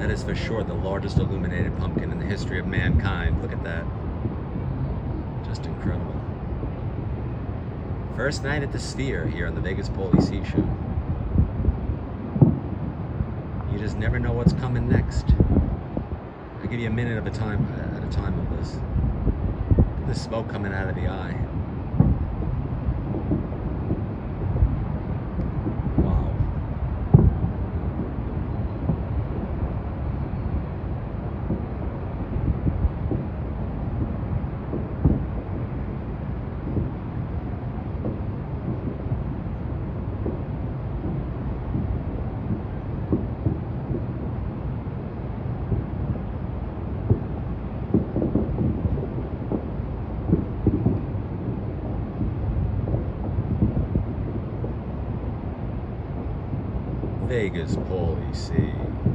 That is for sure the largest illuminated pumpkin in the history of mankind. Look at that. Just incredible. First night at the Sphere here on the Vegas Poli Sea Show. You just never know what's coming next. I'll give you a minute at a time of this. The smoke coming out of the eye. Wow. Vegas Poli Sea.